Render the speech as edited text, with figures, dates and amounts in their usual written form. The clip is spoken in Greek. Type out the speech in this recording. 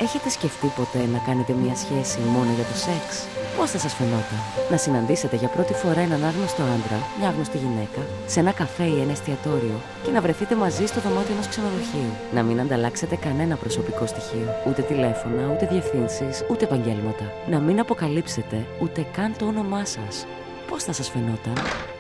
Έχετε σκεφτεί ποτέ να κάνετε μια σχέση μόνο για το σεξ? Πώς θα σας φαινόταν να συναντήσετε για πρώτη φορά έναν άγνωστο άντρα, μια άγνωστη γυναίκα, σε ένα καφέ ή ένα εστιατόριο και να βρεθείτε μαζί στο δωμάτιο ενός ξενοδοχείου? Να μην ανταλλάξετε κανένα προσωπικό στοιχείο, ούτε τηλέφωνα, ούτε διευθύνσεις, ούτε επαγγέλματα. Να μην αποκαλύψετε ούτε καν το όνομά σας. Πώς θα σας φαινόταν?